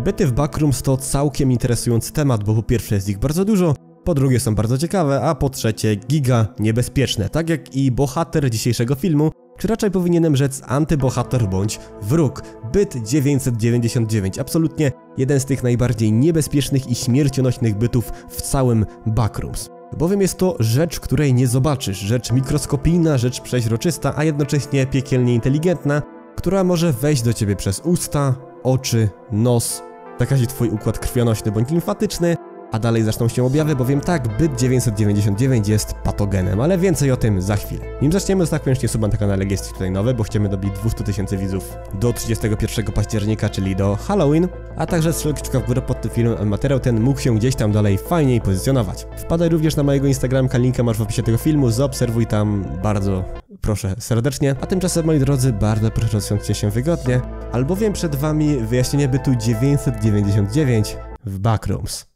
Byty w Backrooms to całkiem interesujący temat, bo po pierwsze jest ich bardzo dużo, po drugie są bardzo ciekawe, a po trzecie giga niebezpieczne, tak jak i bohater dzisiejszego filmu, czy raczej powinienem rzec antybohater bądź wróg. Byt 999, absolutnie jeden z tych najbardziej niebezpiecznych i śmiercionośnych bytów w całym Backrooms. Bowiem jest to rzecz, której nie zobaczysz, rzecz mikroskopijna, rzecz przeźroczysta, a jednocześnie piekielnie inteligentna, która może wejść do ciebie przez usta, oczy, nos, zakazi twój układ krwionośny bądź limfatyczny, a dalej zaczną się objawy, bowiem tak, byt 999 jest patogenem, ale więcej o tym za chwilę. Nim zaczniemy, zostaw koniecznie suba na kanale, jest tutaj nowy, bo chcemy dobić 200 000 widzów do 31 października, czyli do Halloween, a także strzel kciuka w górę pod tym filmem, materiał ten mógł się gdzieś tam dalej fajniej pozycjonować. Wpadaj również na mojego Instagramka, linka masz w opisie tego filmu, zaobserwuj tam bardzo proszę serdecznie, a tymczasem, moi drodzy, bardzo proszę rozsiądźcie się wygodnie, albowiem przed wami wyjaśnienie bytu 999 w Backrooms.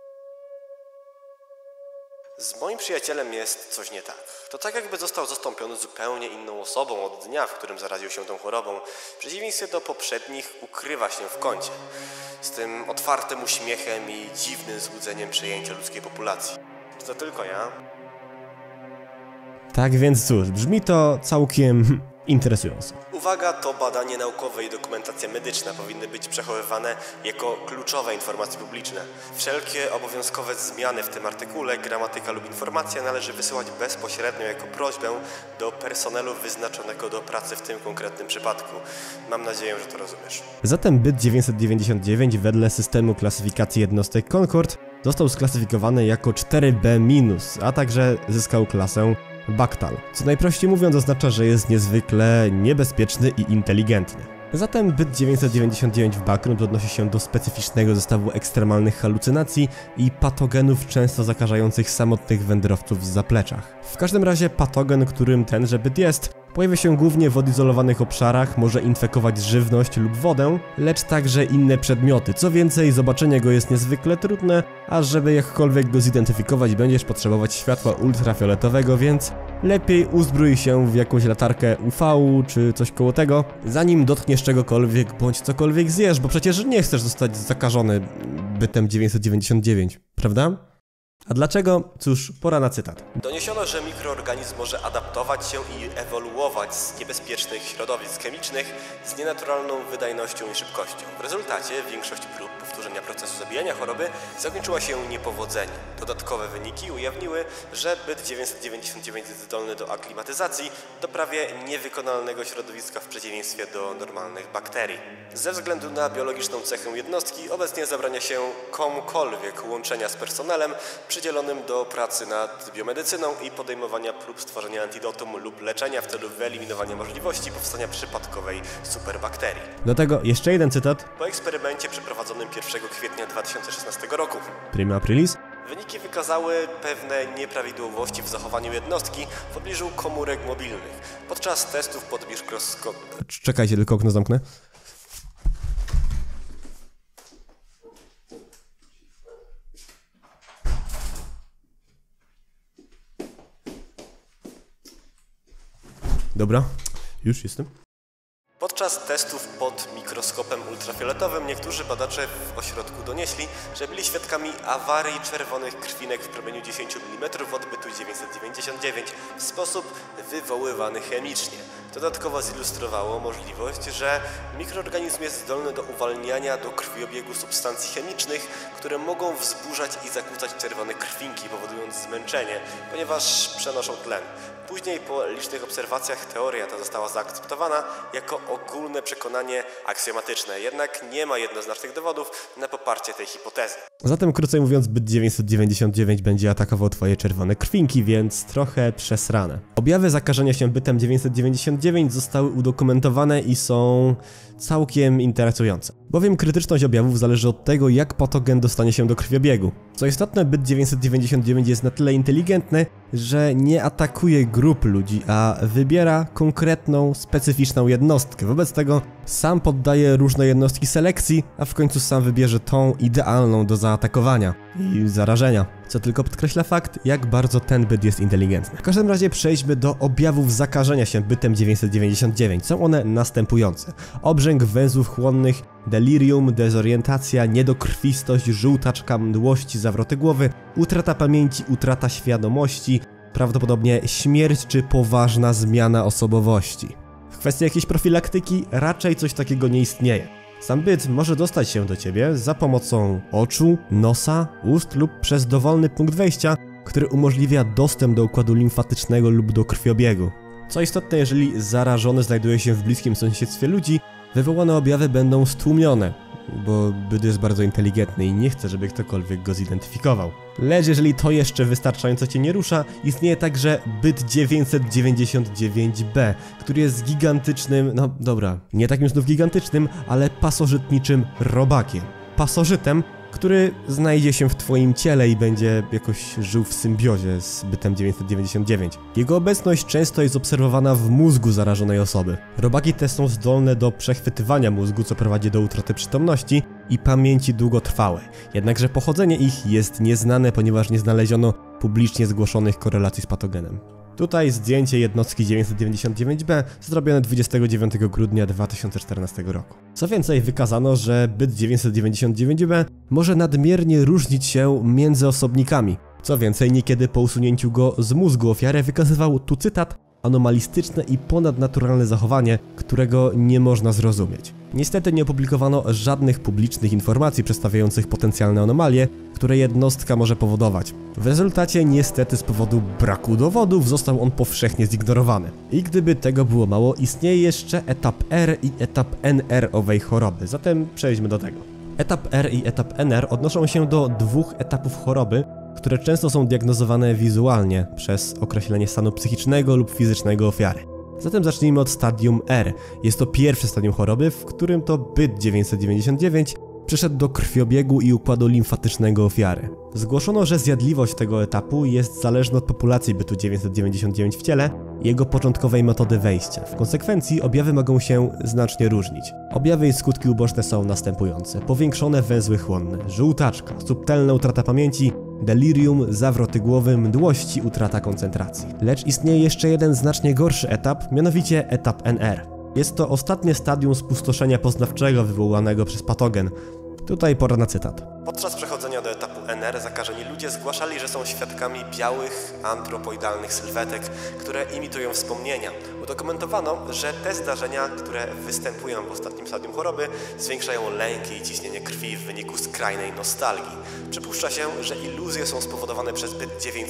Z moim przyjacielem jest coś nie tak. To tak jakby został zastąpiony zupełnie inną osobą od dnia, w którym zaraził się tą chorobą. W przeciwieństwie do poprzednich ukrywa się w kącie. Z tym otwartym uśmiechem i dziwnym złudzeniem przejęcia ludzkiej populacji. Czy to tylko ja? Tak więc cóż, brzmi to całkiem interesująco. Uwaga, to badanie naukowe i dokumentacja medyczna powinny być przechowywane jako kluczowe informacje publiczne. Wszelkie obowiązkowe zmiany w tym artykule, gramatyka lub informacja należy wysyłać bezpośrednio jako prośbę do personelu wyznaczonego do pracy w tym konkretnym przypadku. Mam nadzieję, że to rozumiesz. Zatem byt 999 wedle systemu klasyfikacji jednostek Concord został sklasyfikowany jako 4B-, a także zyskał klasę Bactal, co najprościej mówiąc oznacza, że jest niezwykle niebezpieczny i inteligentny. Zatem byt 999 w Backrooms odnosi się do specyficznego zestawu ekstremalnych halucynacji i patogenów często zakażających samotnych wędrowców z zapleczach. W każdym razie patogen, którym tenże byt jest, pojawia się głównie w odizolowanych obszarach, może infekować żywność lub wodę, lecz także inne przedmioty. Co więcej, zobaczenie go jest niezwykle trudne, a żeby jakkolwiek go zidentyfikować, będziesz potrzebować światła ultrafioletowego, więc lepiej uzbrój się w jakąś latarkę UV czy coś koło tego, zanim dotkniesz czegokolwiek bądź cokolwiek zjesz, bo przecież nie chcesz zostać zakażony bytem 999, prawda? A dlaczego? Cóż, pora na cytat. Doniesiono, że mikroorganizm może adaptować się i ewoluować z niebezpiecznych środowisk chemicznych z nienaturalną wydajnością i szybkością. W rezultacie większość prób powtórzenia procesu zabijania choroby zakończyła się niepowodzeniem. Dodatkowe wyniki ujawniły, że byt 999 jest zdolny do aklimatyzacji do prawie niewykonalnego środowiska w przeciwieństwie do normalnych bakterii. Ze względu na biologiczną cechę jednostki obecnie zabrania się komukolwiek łączenia z personelem przydzielonym do pracy nad biomedycyną i podejmowania prób stworzenia antidotum lub leczenia w celu wyeliminowania możliwości powstania przypadkowej superbakterii. Do tego jeszcze jeden cytat. Po eksperymencie przeprowadzonym 1 kwietnia 2016 roku Prima aprilis. wyniki wykazały pewne nieprawidłowości w zachowaniu jednostki w pobliżu komórek mobilnych. Podczas testów pod mikroskopem... Czekajcie, tylko okno zamknę. Dobra, już jestem. Podczas testów pod mikroskopem ultrafioletowym niektórzy badacze w ośrodku donieśli, że byli świadkami awarii czerwonych krwinek w promieniu 10 mm od bytu 999 w sposób wywoływany chemicznie. Dodatkowo zilustrowało możliwość, że mikroorganizm jest zdolny do uwalniania do krwiobiegu substancji chemicznych, które mogą wzburzać i zakłócać czerwone krwinki, powodując zmęczenie, ponieważ przenoszą tlen. Później po licznych obserwacjach teoria ta została zaakceptowana jako ogólne przekonanie aksjomatyczne, jednak nie ma jednoznacznych dowodów na poparcie tej hipotezy. Zatem krócej mówiąc, byt 999 będzie atakował twoje czerwone krwinki, więc trochę przesrane. Objawy zakażenia się bytem 999 zostały udokumentowane i są całkiem interesujące. Bowiem krytyczność objawów zależy od tego, jak patogen dostanie się do krwiobiegu. Co istotne, byt 999 jest na tyle inteligentny, że nie atakuje grup ludzi, a wybiera konkretną, specyficzną jednostkę. Wobec tego sam poddaje różne jednostki selekcji, a w końcu sam wybierze tą idealną do zaatakowania i zarażenia. Co tylko podkreśla fakt, jak bardzo ten byt jest inteligentny. W każdym razie przejdźmy do objawów zakażenia się bytem 999. Są one następujące. Obrzęk węzłów chłonnych, delirium, dezorientacja, niedokrwistość, żółtaczka, mdłości, zawroty głowy, utrata pamięci, utrata świadomości, prawdopodobnie śmierć czy poważna zmiana osobowości. W kwestii jakiejś profilaktyki raczej coś takiego nie istnieje. Sam byt może dostać się do ciebie za pomocą oczu, nosa, ust lub przez dowolny punkt wejścia, który umożliwia dostęp do układu limfatycznego lub do krwiobiegu. Co istotne, jeżeli zarażony znajduje się w bliskim sąsiedztwie ludzi, wywołane objawy będą stłumione, bo byt jest bardzo inteligentny i nie chce, żeby ktokolwiek go zidentyfikował. Lecz jeżeli to jeszcze wystarczająco cię nie rusza, istnieje także byt 999b, który jest gigantycznym, no dobra, nie takim znów gigantycznym, ale pasożytniczym robakiem. Pasożytem, który znajdzie się w twoim ciele i będzie jakoś żył w symbiozie z bytem 999. Jego obecność często jest obserwowana w mózgu zarażonej osoby. Robaki te są zdolne do przechwytywania mózgu, co prowadzi do utraty przytomności i pamięci długotrwałej. Jednakże pochodzenie ich jest nieznane, ponieważ nie znaleziono publicznie zgłoszonych korelacji z patogenem. Tutaj zdjęcie jednostki 999b zrobione 29 grudnia 2014 roku. Co więcej, wykazano, że byt 999b może nadmiernie różnić się między osobnikami. Co więcej, niekiedy po usunięciu go z mózgu ofiary wykazywał, tu cytat, anomalistyczne i ponadnaturalne zachowanie, którego nie można zrozumieć. Niestety nie opublikowano żadnych publicznych informacji przedstawiających potencjalne anomalie, które jednostka może powodować. W rezultacie niestety z powodu braku dowodów został on powszechnie zignorowany. I gdyby tego było mało, istnieje jeszcze etap R i etap NR owej choroby, zatem przejdźmy do tego. Etap R i etap NR odnoszą się do dwóch etapów choroby, które często są diagnozowane wizualnie przez określenie stanu psychicznego lub fizycznego ofiary. Zatem zacznijmy od stadium R. Jest to pierwsze stadium choroby, w którym to byt 999 przyszedł do krwiobiegu i układu limfatycznego ofiary. Zgłoszono, że zjadliwość tego etapu jest zależna od populacji bytu 999 w ciele i jego początkowej metody wejścia. W konsekwencji objawy mogą się znacznie różnić. Objawy i skutki uboczne są następujące: powiększone węzły chłonne, żółtaczka, subtelna utrata pamięci, delirium, zawroty głowy, mdłości, utrata koncentracji. Lecz istnieje jeszcze jeden znacznie gorszy etap, mianowicie etap NR. Jest to ostatnie stadium spustoszenia poznawczego wywołanego przez patogen. Tutaj pora na cytat. Podczas przechodzenia do etapu NR zakażeni ludzie zgłaszali, że są świadkami białych, antropoidalnych sylwetek, które imitują wspomnienia. Udokumentowano, że te zdarzenia, które występują w ostatnim stadium choroby, zwiększają lęki i ciśnienie krwi w wyniku skrajnej nostalgii. Przypuszcza się, że iluzje są spowodowane przez byt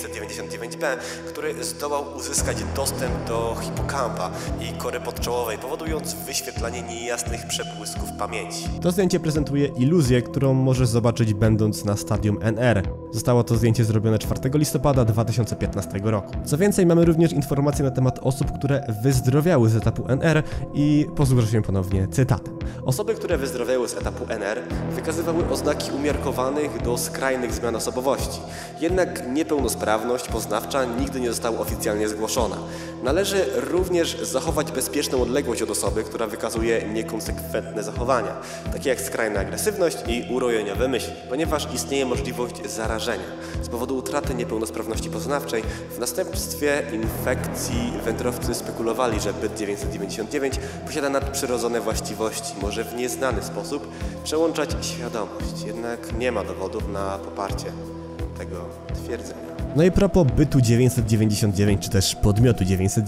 999b, który zdołał uzyskać dostęp do hipokampa i kory podczołowej, powodując wyświetlanie niejasnych przebłysków pamięci. To zdjęcie prezentuje iluzję, którą możesz zobaczyć będąc na stadium NR. Zostało to zdjęcie zrobione 4 listopada 2015 roku. Co więcej, mamy również informacje na temat osób, które wyzdrowiały z etapu NR i posłużę się ponownie cytatem. Osoby, które wyzdrowiały z etapu NR, wykazywały oznaki umiarkowanych do skrajnych zmian osobowości. Jednak niepełnosprawność poznawcza nigdy nie została oficjalnie zgłoszona. Należy również zachować bezpieczną odległość od osoby, która wykazuje niekonsekwentne zachowania, takie jak skrajna agresywność i urojeniowe myśli, ponieważ istnieje możliwość zarażenia z powodu utraty niepełnosprawności poznawczej. W następstwie infekcji wędrowcy spekulowali, że byt 999 posiada nadprzyrodzone właściwości, może w nieznany sposób przełączać świadomość, jednak nie ma dowodów na poparcie tego twierdzenia. No i propos bytu 999, czy też podmiotu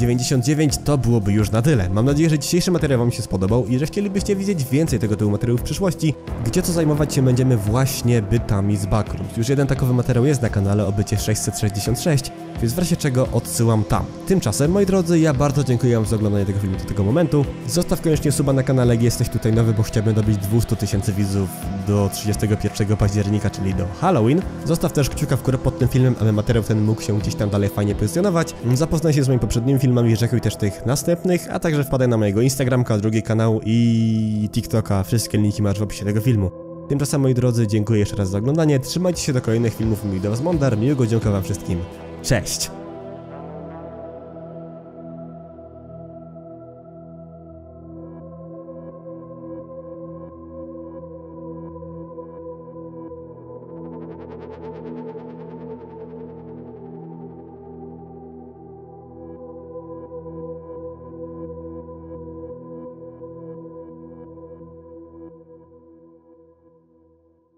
999, to byłoby już na tyle. Mam nadzieję, że dzisiejszy materiał wam się spodobał i że chcielibyście widzieć więcej tego typu materiałów w przyszłości, gdzie to zajmować się będziemy właśnie bytami z Backrooms. Już jeden takowy materiał jest na kanale o bycie 666, więc w razie czego odsyłam tam. Tymczasem, moi drodzy, ja bardzo dziękuję wam za oglądanie tego filmu do tego momentu. Zostaw koniecznie suba na kanale, jak jesteś tutaj nowy, bo chciałbym dobić 200 000 widzów do 31 października, czyli do Halloween. Zostaw też kciuka w górę pod tym filmem, aby materiał ten mógł się gdzieś tam dalej fajnie pozycjonować. Zapoznaj się z moimi poprzednimi filmami, rzekuj też tych następnych, a także wpadaj na mojego Instagramka, drugi kanał i TikToka. Wszystkie linki masz w opisie tego filmu. Tymczasem, moi drodzy, dziękuję jeszcze raz za oglądanie. Trzymajcie się do kolejnych filmów. Mój do was Mondar. Miłego dzionka wam wszystkim. Cześć!